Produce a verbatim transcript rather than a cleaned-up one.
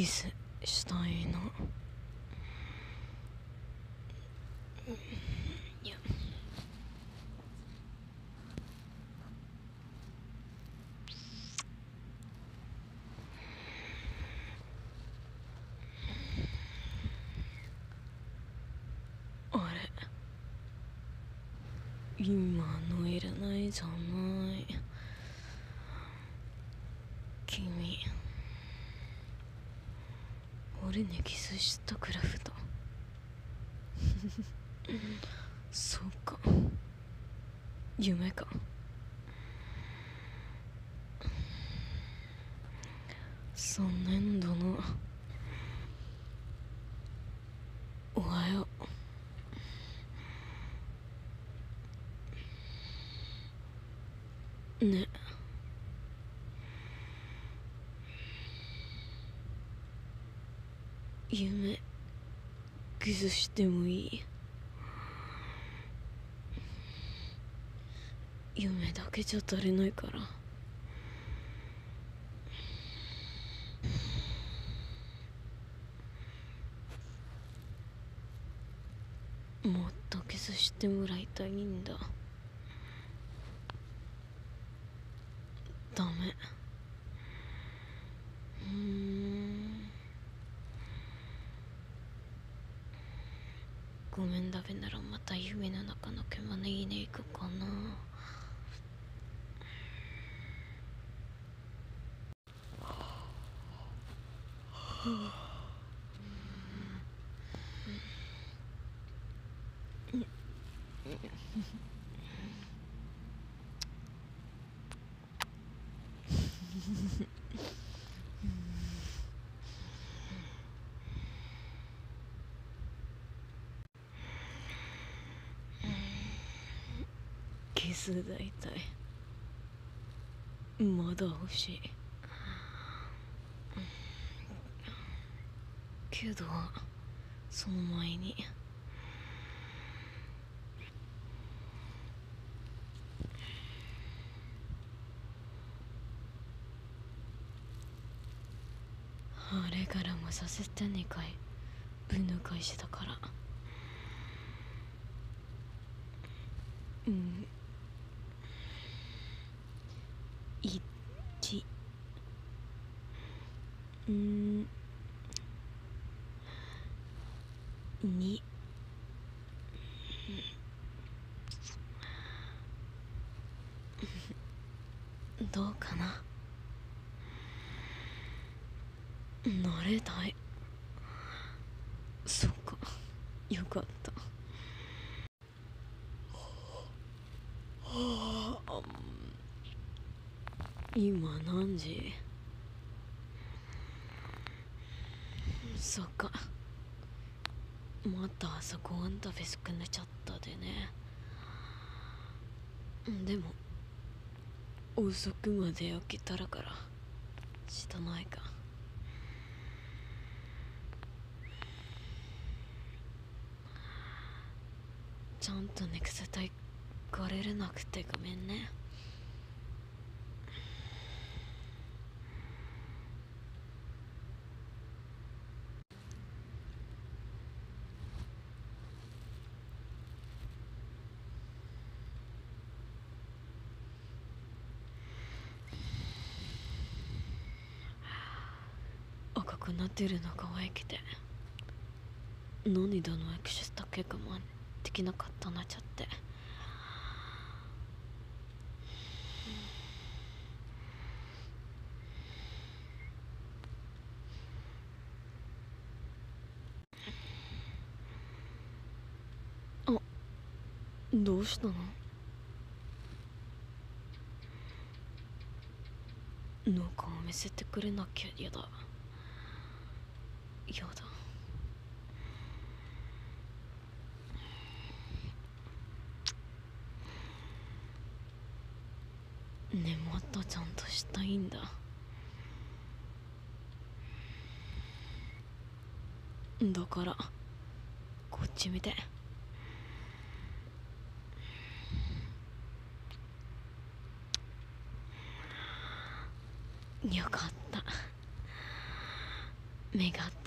キスしたいの。いや、あれ、今のいらないじゃない。君、俺にキスしたクラフト。そうか、夢か。昨年度のおはようね。夢キスしてもいい？夢だけじゃ足りないから。もっとキスしてもらいたいんだ。ダメ。うーん、ごめん。ダメならまた夢の中の獣いいね行くかな。キスだいたい。まだ欲しいけど、その前にあれからもさせてにかいぶ抜かいしだから。うんいちうんにどうかな。慣れたい。そっか、よかった。今何時？そっか、また朝ごはん食べ少なちゃったでね。でも遅くまで起きたらからしたないか。ちゃんと寝癖たいかれれなくてごめんね。赤くなってるの可愛くて、何だのエクシスだけ我慢できなかったなっちゃって。あ、どうしたの？の顔見せてくれなきゃやだ。やだ。ね、もっとちゃんとしたいんだ。だからこっち見て。よかった。 目が